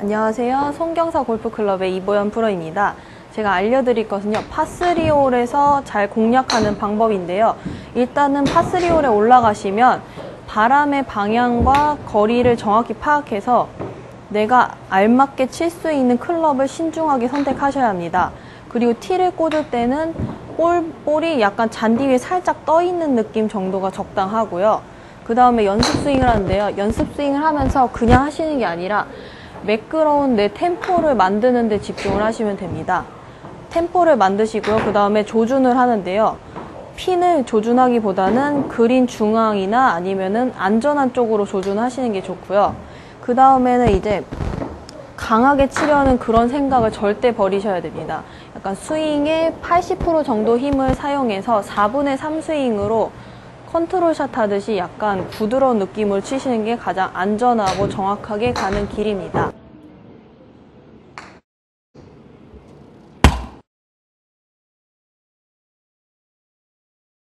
안녕하세요. 송경사 골프클럽의 이보연 프로입니다. 제가 알려드릴 것은요, 파3홀에서 잘 공략하는 방법인데요. 일단은 파3홀에 올라가시면 바람의 방향과 거리를 정확히 파악해서 내가 알맞게 칠 수 있는 클럽을 신중하게 선택하셔야 합니다. 그리고 티를 꽂을 때는 볼이 약간 잔디 위에 살짝 떠 있는 느낌 정도가 적당하고요. 그 다음에 연습 스윙을 하는데요. 연습 스윙을 하면서 그냥 하시는 게 아니라 매끄러운 내 템포를 만드는 데 집중을 하시면 됩니다. 템포를 만드시고요. 그 다음에 조준을 하는데요. 핀을 조준하기보다는 그린 중앙이나 아니면은 안전한 쪽으로 조준하시는 게 좋고요. 그 다음에는 이제 강하게 치려는 그런 생각을 절대 버리셔야 됩니다. 약간 스윙의 80% 정도 힘을 사용해서 4분의 3 스윙으로 컨트롤샷 하듯이 약간 부드러운 느낌으로 치시는 게 가장 안전하고 정확하게 가는 길입니다.